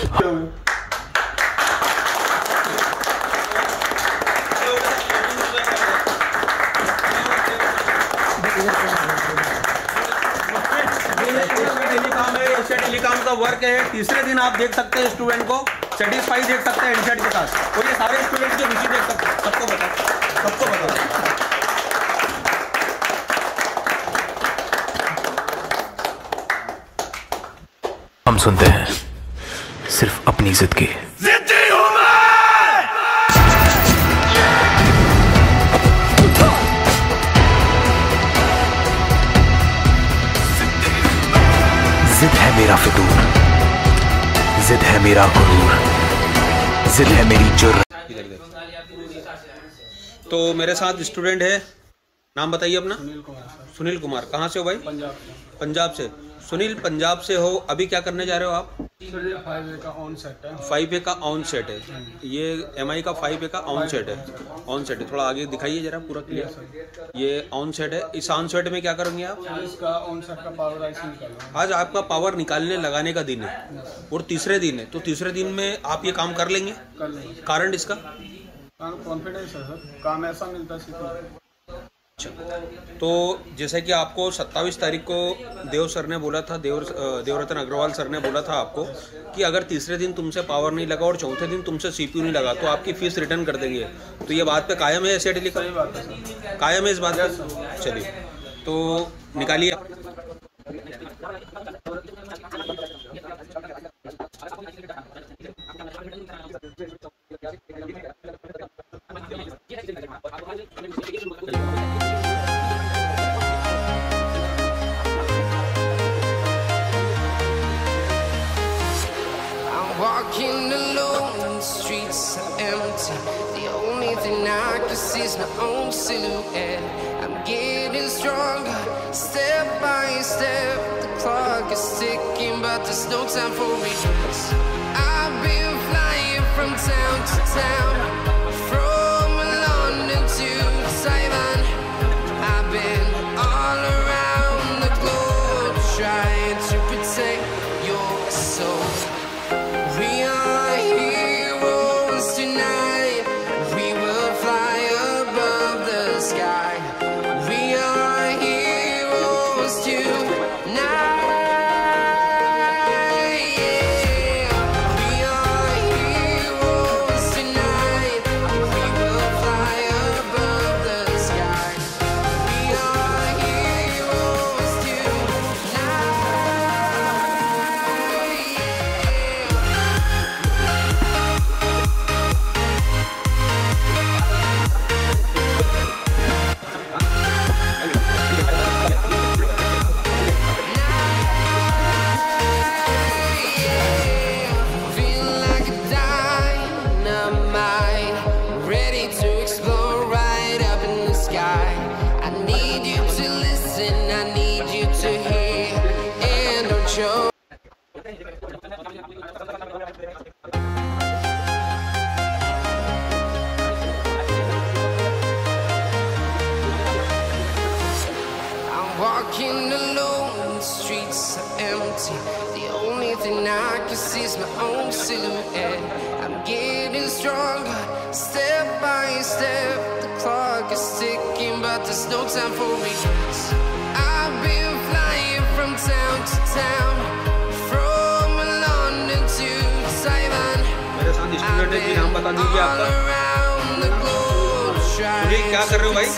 Telecom का work है। तीसरे दिन आप देख सकते हैं स्टूडेंट को सेटिस्फाई देख सकते हैं इनशर्ट के साथ, और ये सारे स्टूडेंट्स के रुचि देख सकते हैं। सबको बता हम सुनते हैं सिर्फ अपनी जिद की। जिद है मेरा फितूर, जिद है मेरा गुरूर, जिद है मेरी जुर्रत। तो मेरे साथ स्टूडेंट है, नाम बताइए अपना। सुनील कुमार। कहाँ से हो भाई? पंजाब से। सुनील पंजाब से हो, अभी क्या करने जा रहे हो आप? 5A का ऑन सेट है। 5A का ऑन सेट है, ये MI का 5A का ऑन सेट है। ऑन सेट है, थोड़ा आगे दिखाइए जरा पूरा क्लियर। ये ऑन सेट है। इस ऑन सेट में क्या करेंगे आप? इसका ऑन सेट का पावर आईसी निकालना। आज आपका पावर निकालने लगाने का दिन है और तीसरे दिन है, तो तीसरे दिन में आप ये काम कर लेंगे? कारण इसका? कॉन्फिडेंस है सर, काम ऐसा मिलता है। अच्छा, तो जैसे कि आपको 27 तारीख को देव सर ने बोला था, देवरतन अग्रवाल सर ने बोला था आपको कि अगर तीसरे दिन तुमसे पावर नहीं लगा और चौथे दिन तुमसे CPU नहीं लगा तो आपकी फीस रिटर्न कर देंगे। तो ये बात पे कायम है? ऐसे कायम है इस बात पे? चलिए, तो निकालिए। Walking alone, the streets are empty. The only thing I can see is my own silhouette. I'm getting stronger, step by step. The clock is ticking, but there's no time for regrets. I've been flying from town to town, from London to Taiwan. I've been all around the globe, trying to protect your soul. We are heroes tonight. We will fly above the sky. We are heroes tonight. Yeah. We are heroes tonight. We will fly above the sky. We are heroes tonight. Feel like a dynamite, ready to explode right up in the sky. I need you to listen, I need you to hear, and don't show. I'm walking alone, the streets are empty. The only thing I can see is my own silhouette. I'm getting stronger, step by step. The clock is ticking, but there's no time for regrets. I've been flying from town to town, from London to Taiwan. मेरे साथ student है, नाम बता दीजिए आपका। सुनील, क्या कर रहे हो भाई?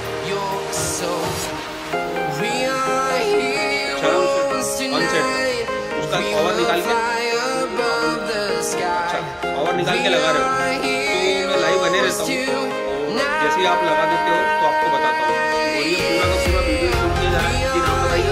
उसका पावर निकाल के, अच्छा पावर निकाल के लगा रहे हो। तो मैं लाइव बने रहता हूँ, और जैसे ही आप लगा देते हो तो आपको बताता हूँ। और ये पूरा का पूरा वीडियो शूट किया जा रहा है। जी नाम बताइए।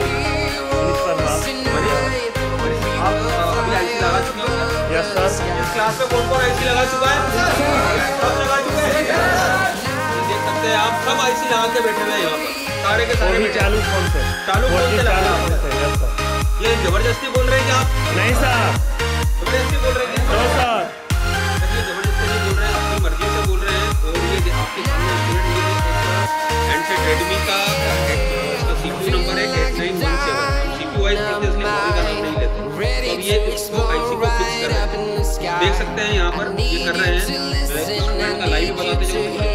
आप अभी IC लगा चुके हो? Yes sir. इस क्लास में कौन कौन IC लगा चुका है? सब लगा चुके हैं। देख सकते हैं आप, सब IC लगा के बैठे हुए हैं यहाँ पर, सारे के सारे। चालू फोन से लगा रहे हैं। ये जबरदस्ती बोल रहे हैं क्या आप? नहीं सर, जबरदस्ती बोल रहे हैं। सर ये जबरदस्ती नहीं बोल रहे हैं, अपनी मर्जी से बोल रहे हैं। और ये आपके सामने स्टूडेंट, ये हैंडसेट रेडमी का इसका CPU नंबर है 8917। हम CPU वाइज पढ़ते हैं, इसलिए कॉपी का नाम नहीं लेते। तो अब ये इसको IC को फिक्स कर रहे हैं। देख सकते हैं यहाँ पर ये कर रहे हैं, कुछ मिनट का लाइव बताते चलो।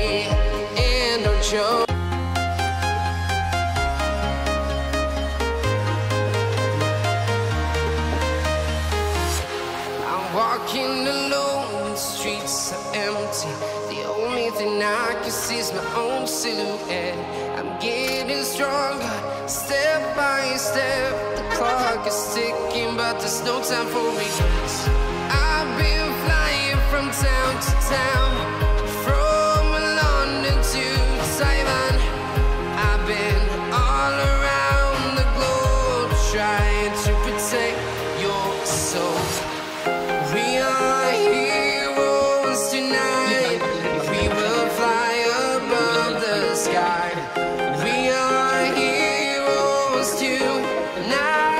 Walking alone, the streets are empty. The only thing I can see is my own silhouette. I'm getting stronger, step by step. The clock is ticking, but there's no time for regrets. I've been flying from town to town, from London to Taiwan. I've been all around the globe, trying to protect your soul. We are heroes tonight. We will fly above the sky. We are heroes tonight.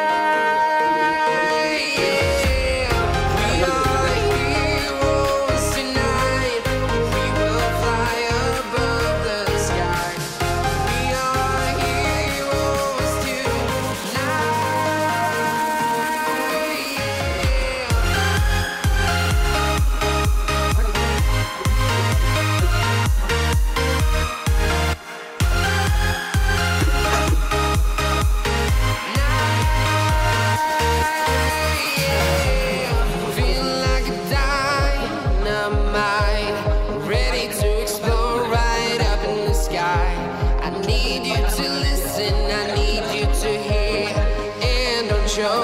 Yeah. We are heroes tonight. We will fly above the sky. We are heroes tonight. Feel like a dynamite, ready to explode right up in the sky. I need you to listen, I need you to hear, and don't show.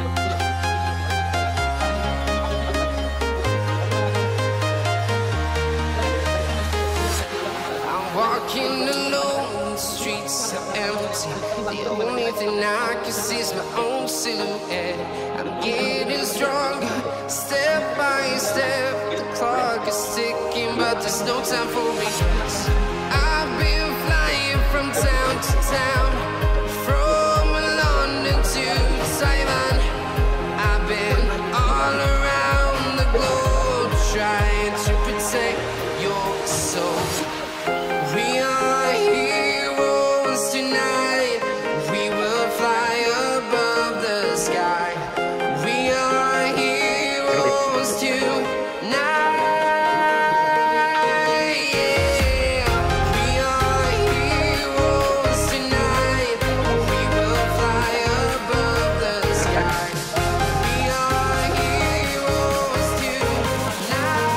I'm walking alone, the streets are empty. The only thing I can see is my own silhouette. I'm getting stronger, step by step. The clock is ticking, but there's no time for regrets. I've been flying from town to town, from London to Taiwan. I've been all around the globe, trying to protect your soul. We are heroes tonight. We will fly above the sky. We are heroes tonight. Yeah. We are heroes tonight. We will fly above the sky. We are heroes tonight.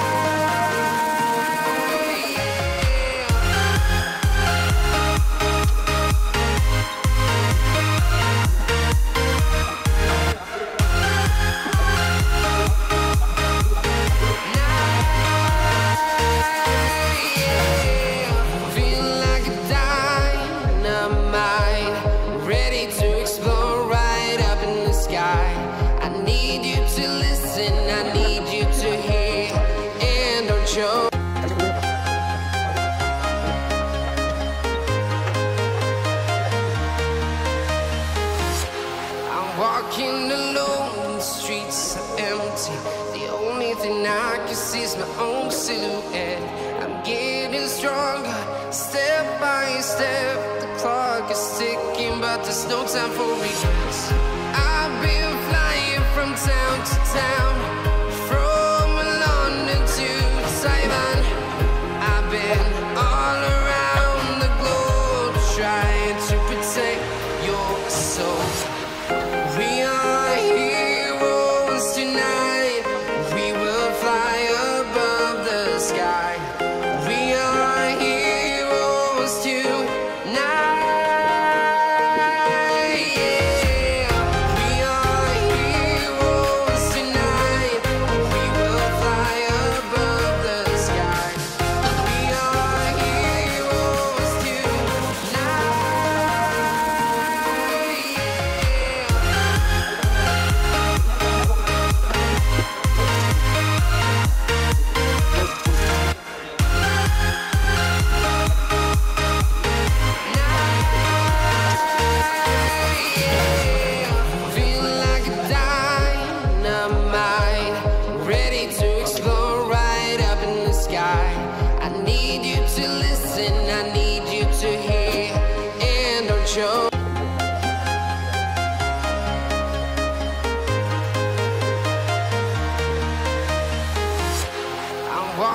Feel like a dynamite, ready to explode right up in the sky. I need you to listen, I need you to hear, and don't show. I'm walking alone, the streets are empty. The only thing I can see is my own silhouette. I'm getting stronger, step by step. The clock is ticking, but there's no time for regrets. I've been flying from town to town, from London to Taiwan. I've been all around the globe, trying to protect your soul. We are heroes tonight. We will fly above the sky. We are heroes tonight. Yeah. We are heroes tonight.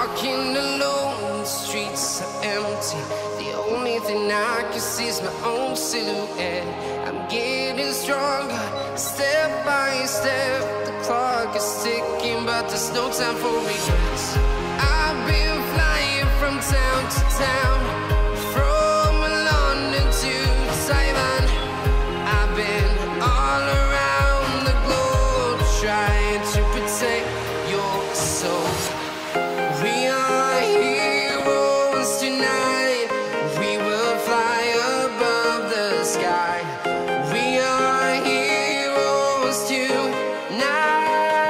walking alone, the streets are empty. The only thing I can see is my own silhouette. I'm getting stronger, step by step. The clock is ticking, but there's no time for regrets. I've been flying from town to town, from London to Taiwan. I've been all around the globe, trying to protect your soul. We are heroes tonight. We will fly above the sky. We are heroes tonight.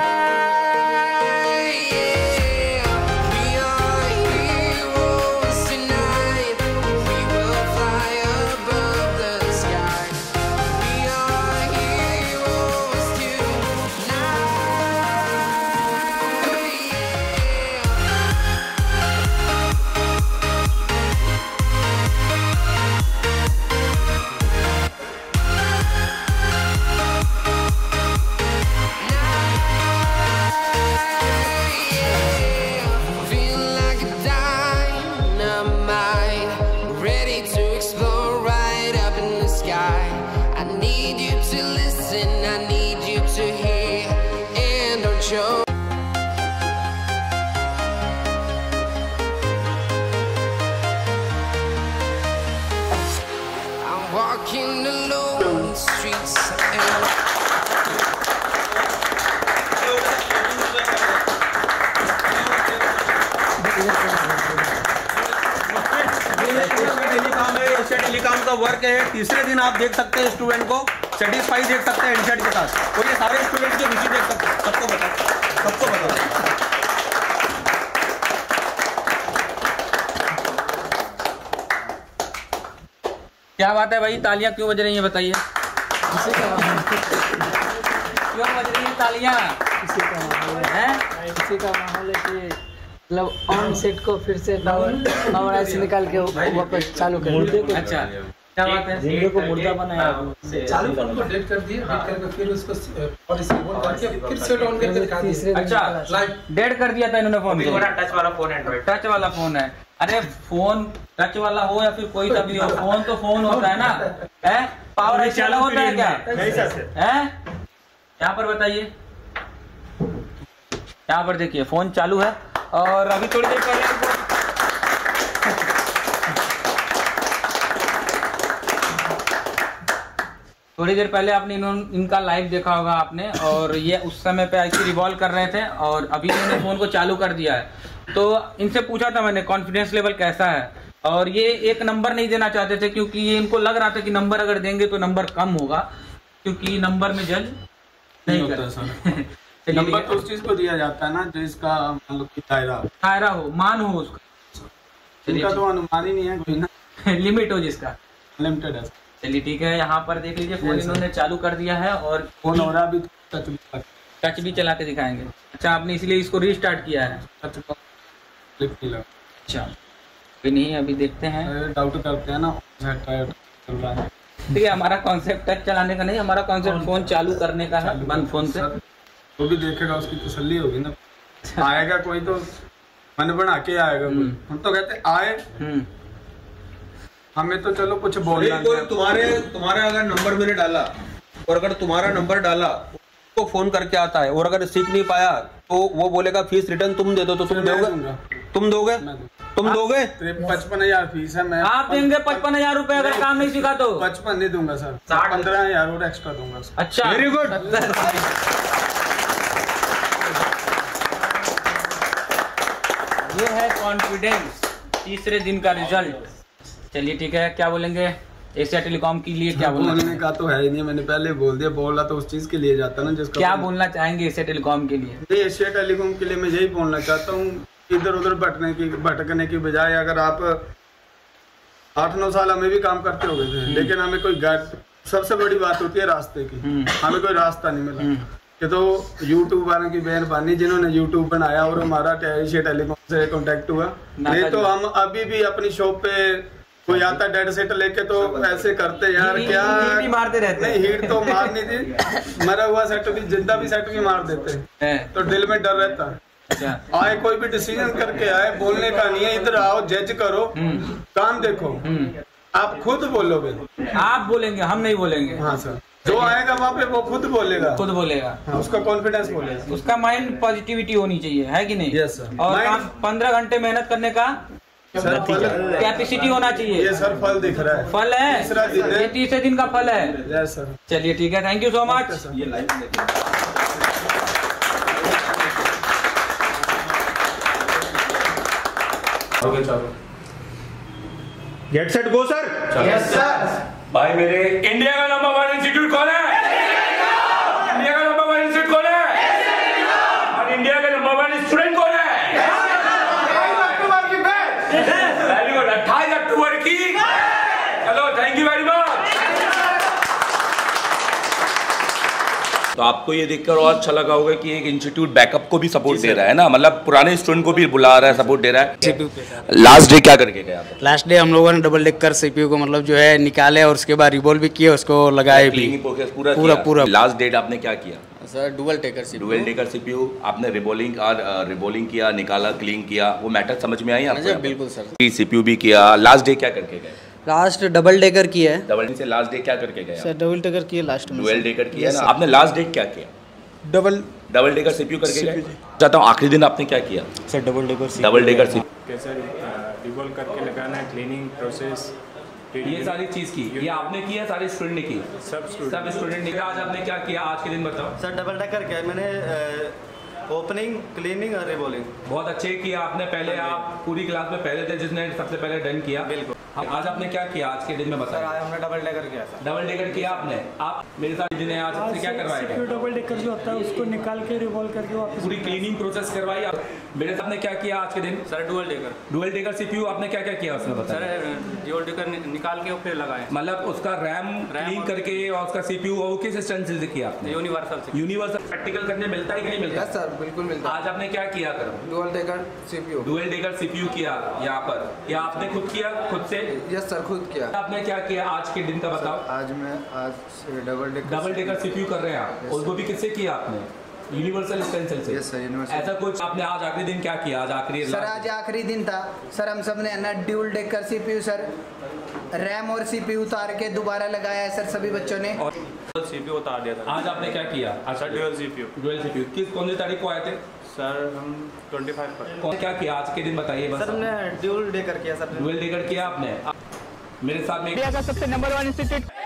Yeah. We are heroes tonight. We will fly above the sky. We are heroes tonight. Yeah. Feel like a dynamite, ready to explode right up in the sky. I need you to listen, I need you to hear, and don't show. I'm walking alone, the streets are empty. Telecom का work है। तीसरे दिन आप देख सकते हैं student को satisfy देख सकते हैं इनसेट के साथ, और ये सारे स्टूडेंट की रुचि देख सकते हैं। सबको बता क्या बात है भाई, तालियां क्यों बज रही हैं बताइए? क्यों बज रही हैं तालियां? इसी का माहौल है कि मतलब ऑन सेट को फिर से पावर ऐसे निकाल के वापस चालू कर दिया। अच्छा क्या बात है, जिंदगी को मुर्दा बनाया। चालू फोन को डेट कर दिए, डेट करके फिर उसको पॉलिसी बोल करके फिर सेट ऑन करके दिखा दिया। अच्छा डेड कर दिया था इन्होंने फोन को। टच वाला फोन एंड्रॉइड टच वाला फोन है। अरे फोन टच वाला हो या फिर कोई सा भी हो, फोन तो फोन होता है ना, है? पावर ऐसे चालू होता है क्या? है यहाँ पर बताइए, यहाँ पर देखिए फोन चालू है। और अभी थोड़ी देर पहले आपने इनका लाइव देखा होगा आपने, और ये उस समय पे ऐसे रिवॉल्व कर रहे थे और अभी इन्होंने फोन को चालू कर दिया है। तो इनसे पूछा था मैंने कॉन्फिडेंस लेवल कैसा है, और ये एक नंबर नहीं देना चाहते थे क्योंकि ये इनको लग रहा था कि नंबर अगर देंगे तो नंबर कम होगा, क्योंकि नंबर में जज नहीं होता सर। नंबर तो उस चीज को दिया जाता है ना जो इसका मतलब कि दायरा हो, मान हो उसका। इनका तो अनुमान ही नहीं है कोई ना, लिमिट हो जिसका, लिमिटेड है। चलिए ठीक है, यहाँ पर देख लीजिए फोन इन्होंने चालू कर दिया है और फोन हो रहा अभी टच भी चला के दिखाएंगे। अच्छा आपने इसलिए इसको रीस्टार्ट किया है? अच्छा अभी नहीं, अभी देखते हैं, डाउट करते हैं ना चल रहा है। ठीक है, हमारा कॉन्सेप्ट टच चलाने का नहीं, हमारा कॉन्सेप्ट फोन चालू करने का है बंद फोन से। वो भी देखेगा, उसकी तसल्ली होगी ना। आएगा कोई तो मन बना के आएगा, हम तो कहते आए, हमें तो चलो कुछ बोलना। कोई तुम्हारे अगर नंबर मैंने डाला और अगर तुम्हारा नंबर डाला तो फोन करके आता है, और अगर सीख नहीं पाया तो वो बोलेगा फीस रिटर्न तुम दे दो, तो तुम दोगे? तुम दोगे? तुम दोगे? 55,000 फीस है, मैं आप देंगे 55,000 रुपए अगर काम नहीं सीखा तो? 55 नहीं दूंगा सर, 15,000 और एक्स्ट्रा दूंगा। अच्छा वेरी गुड। ये है कॉन्फिडेंस, तीसरे दिन का रिजल्ट। चलिए ठीक है, क्या बोलेंगे एशिया टेलीकॉम के लिए? क्या बोलने का तो है ही नहीं, मैंने पहले बोल दिया, बोला तो उस चीज के लिए जाता ना जिसका। क्या बोलना चाहेंगे एशिया टेलीकॉम के लिए? एशिया टेलीकॉम के लिए मैं यही बोलना चाहता हूँ, इधर उधर भटकने की बजाय अगर आप 8-9 साल हमें भी काम करते हो गए थे, लेकिन हमें कोई गाइड, सबसे बड़ी बात होती है रास्ते की, हमें कोई रास्ता नहीं मिला। कि तो यूट्यूब वालों की मेहरबानी जिन्होंने यूट्यूब बनाया और हमारा एशिया टेलीकॉम से कांटेक्ट हुआ, नहीं तो हम अभी भी अपनी शॉप पे कोई आता डेड सेट लेके तो ऐसे करते यार, क्या हीट मारते रहते। नहीं हीट तो मारनी थी, मरा हुआ सेट भी, जिंदा भी सेट भी मार देते, तो दिल में डर रहता। आए कोई भी डिसीजन करके आए, बोलने का नहीं है, इधर आओ जज करो, काम देखो, आप खुद बोलोगे। आप बोलेंगे, हम नहीं बोलेंगे। हाँ सर, जो आएगा वहाँ पे वो खुद बोलेगा, खुद बोलेगा। हाँ, उसका कॉन्फिडेंस बोलेगा, उसका माइंड पॉजिटिविटी होनी चाहिए, है कि नहीं? Yes sir. और 15 घंटे मेहनत करने का सर कैपेसिटी होना चाहिए। ये सर फल दिख रहा है, फल है, तीसरा दिन है। ये तीसरे दिन का फल है। Yes sir. चलिए ठीक है, thank you so much. Get set go sir. Yes sir. भाई मेरे इंडिया का नंबर 1 इंस्टीट्यूट कौन है? इंडिया का नंबर 1 इंस्टीट्यूट कौन है? और इंडिया का नंबर 1 स्टूडेंट कौन है? 28 अक्टूबर की। चलो, थैंक यू वेरी मच। तो आपको ये देखकर और अच्छा लगा होगा कि एक इंस्टीट्यूट बैकअप को भी सपोर्ट दे रहा है ना, मतलब पुराने स्टूडेंट को भी बुला रहा है, सपोर्ट दे रहा है। लास्ट डे क्या करके गए आप? लास्ट डे हम लोगों ने डबल डेकर सीपीयू को मतलब जो है निकाले और उसके बाद रिवॉल्व भी किए, उसको लगाए भी पूरा। लास्ट डेट आपने क्या किया सर? डुअल डेकर सीपीयू आपने रिबॉलिंग किया, निकाला, क्लीन किया, वो मैटर समझ में आई आपको? बिल्कुल सर। सीपीयू भी किया। लास्ट डे क्या करके गए? लास्ट डबल डेकर किया है। डबल से लास्ट डे क्या करके गए? सर डबल डेकर किया लास्ट में। डुअल डेकर किया ना आपने? लास्ट डे क्या किया? डबल डेकर सीपीयू करके गए। चाहता हूँ आखिरी दिन आपने क्या किया? सर डबल डेकर सीपीयू कैसे रिवॉल्व करके लगाना है, क्लीनिंग प्रोसेस, ये सारी चीज की, ये आपने किया, सारे स्टूडेंट ने की? सब स्टूडेंट ने किया। आज आपने क्या किया? आज के दिन बताओ सर। डबल डेकर किया मैंने, ओपनिंग, क्लीनिंग और रिवॉल्विंग। बहुत अच्छे किया आपने। पहले आप पूरी क्लास में पहले थे जिसने सबसे पहले डन किया। बिल्कुल। आज आपने क्या किया? आज के दिन में बताया। आज हमने डबल डेकर किया सर। डबल डेकर किया आपने। आप मेरे साथ जिन्हें आज आपसे क्या करवाएगा? डबल डेकर जो होता है उसको निकाल के रिवॉल्व करके वापस पूरी क्लीनिंग प्रोसेस करवाई आप। मेरे साथ ने क्या किया आज के दिन? सर डुअल डेकर सीपीयू आपने क्या क्या किया उसमें बताया? सर डुअल डेकर निकाल के फिर लगाए, मतलब उसका रैम क्लीन करके और उसका सीपीयू वो किस स्टैंड से किया आपने? यूनिवर्सल प्रैक्टिकल करने मिलता है कि नहीं मिलता? सर बिल्कुल मिलता है। आज आपने क्या किया? डुअल डेकर सीपीयू किया यहाँ पर, या आपने खुद किया खुद से? यस सर, खुद किया। आपने क्या किया आज के दिन का बताओ? आज डबल डेकर सीपीयू कर रहे हैं आप, और वो भी किससे किया आपने? यूनिवर्सल स्टेंसिल से। Yes sir, universal. ऐसा कुछ आपने आज आखिरी दिन क्या किया? आज आखिरी सर आज आखिरी दिन था सर, हम सब ने ना dual decker CPU sir RAM और सीपीयू उतार के दोबारा लगाया है सर सभी बच्चों ने, और सीपीयू उतार दिया था। आज आपने क्या किया? Sir dual CPU. किस कौन सी तारीख को आए थे सर? हम 25 पर। कौन क्या किया आज के दिन बताइए बस। सर हमने डुअल डेकर किया सर। डुअल डेकर किया आपने। मेरे साथ में सबसे नंबर 1 इंस्टीट्यूट